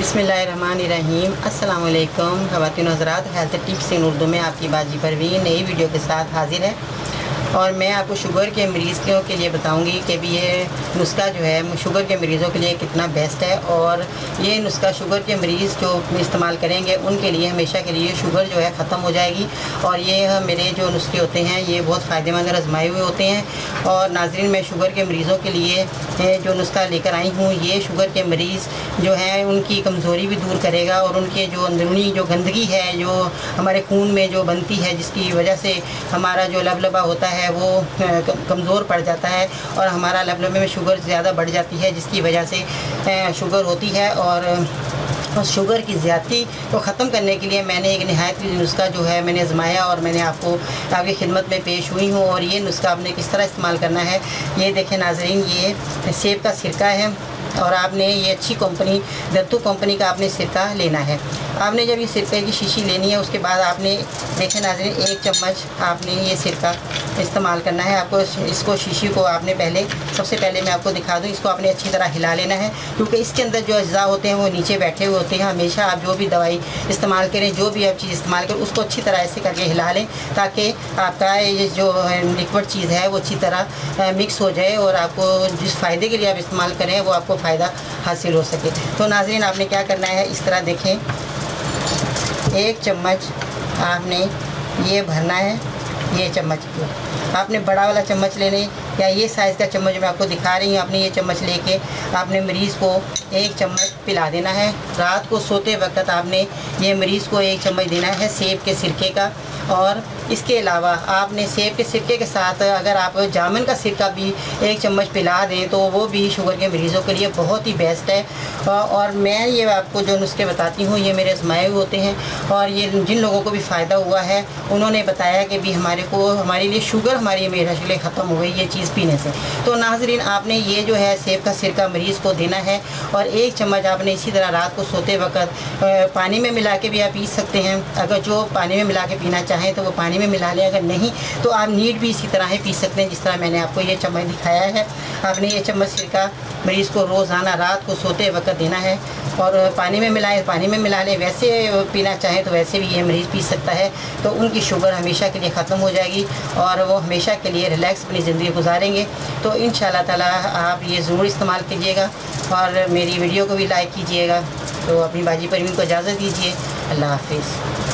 बिस्मिल्लाहिर्रहमानिर्रहीम। अस्सलाम वालेकुम ख़वातीन हज़रात, हेल्थ टिप्स इन उर्दू में आपकी बाजी परवीन नई वीडियो के साथ हाजिर है। और मैं आपको शुगर के मरीज़ों के लिए बताऊंगी कि भी ये नुस्खा जो है शुगर के मरीज़ों के लिए कितना बेस्ट है। और ये नुस्खा शुगर के मरीज़ जो इस्तेमाल करेंगे उनके लिए हमेशा के लिए शुगर जो है ख़त्म हो जाएगी। और ये मेरे जो नुस्खे होते हैं ये बहुत फ़ायदेमंद आजमाए हुए होते हैं। और नाज़रीन, मैं शुगर के मरीज़ों के लिए जो नुस्खा लेकर आई हूँ, ये शुगर के मरीज़ जो हैं उनकी कमज़ोरी भी दूर करेगा और उनके जो अंदरूनी जो गंदगी है जो हमारे खून में जो बनती है, जिसकी वजह से हमारा जो लबलबा होता है वो कमज़ोर पड़ जाता है और हमारा लबलबे में शुगर ज़्यादा बढ़ जाती है, जिसकी वजह से शुगर होती है। और शुगर की ज़्यादती को ख़त्म करने के लिए मैंने एक नहायत नुस्खा जो है मैंने आजमाया और मैंने आपकी खिदमत में पेश हुई हूँ। और ये नुस्खा आपने किस तरह इस्तेमाल करना है ये देखें नाज़रीन। ये सेब का सिरका है और आपने ये अच्छी कंपनी दत्तू कंपनी का आपने सिरका लेना है। आपने जब ये सिरके की शीशी लेनी है उसके बाद आपने देखें नाज़रीन 1 चम्मच आपने ये सिरका इस्तेमाल करना है। आपको इसको शीशी को आपने सबसे पहले मैं आपको दिखा दूँ, इसको आपने अच्छी तरह हिला लेना है, क्योंकि इसके अंदर जो अज्जा होते हैं वो नीचे बैठे हुए होते हैं। हमेशा आप जो भी दवाई इस्तेमाल करें, जो भी आप चीज़ इस्तेमाल करें, उसको अच्छी तरह ऐसे करके हिला लें ताकि आपका ये जो लिक्विड चीज़ है वो अच्छी तरह मिक्स हो जाए और आपको जिस फ़ायदे के लिए आप इस्तेमाल करें वो आपको फ़ायदा हासिल हो सके। तो नाज़रीन, आपने क्या करना है, इस तरह देखें 1 चम्मच आपने ये भरना है। ये चम्मच आपने बड़ा वाला चम्मच लेने या ये साइज़ का चम्मच मैं आपको दिखा रही हूँ, आपने ये चम्मच लेके आपने मरीज़ को 1 चम्मच पिला देना है। रात को सोते वक्त आपने ये मरीज़ को 1 चम्मच देना है सेब के सिरके का। और इसके अलावा आपने सेब के सिरके के साथ अगर आप जामुन का सिरका भी 1 चम्मच पिला दें तो वो भी शुगर के मरीज़ों के लिए बहुत ही बेस्ट है। और मैं ये आपको जो नुस्खे बताती हूँ ये मेरे आजमाए हुए होते हैं और ये जिन लोगों को भी फ़ायदा हुआ है उन्होंने बताया कि भी हमारे लिए शुगर हमारी हमेशा के लिए ख़त्म हो गई ये चीज़ पीने से। तो नाज़रीन, आपने ये जो है सेब का सिरका मरीज़ को देना है और 1 चम्मच आपने इसी तरह रात को सोते वक्त पानी में मिला के भी आप पी सकते हैं। अगर जो पानी में मिला के पीना चाहें तो वो पानी में मिला लें, अगर नहीं तो आप नीट भी इसी तरह ही पी सकते हैं जिस तरह मैंने आपको ये चम्मच दिखाया है। आपने ये चम्मच सिरका मरीज़ को रोज़ाना रात को सोते वक्त देना है और पानी में मिलाएं, पानी में मिला लें। वैसे पीना चाहें तो वैसे भी ये मरीज़ पी सकता है, तो उनकी शुगर हमेशा के लिए ख़त्म हो जाएगी और वो हमेशा के लिए रिलैक्स अपनी ज़िंदगी गुजारेंगे। तो इंशाअल्लाह ताला आप ये ज़रूर इस्तेमाल कीजिएगा और मेरी वीडियो को भी लाइक कीजिएगा। तो अपनी बाजी परवीन को इजाज़त दीजिए। अल्लाह हाफ़िज़।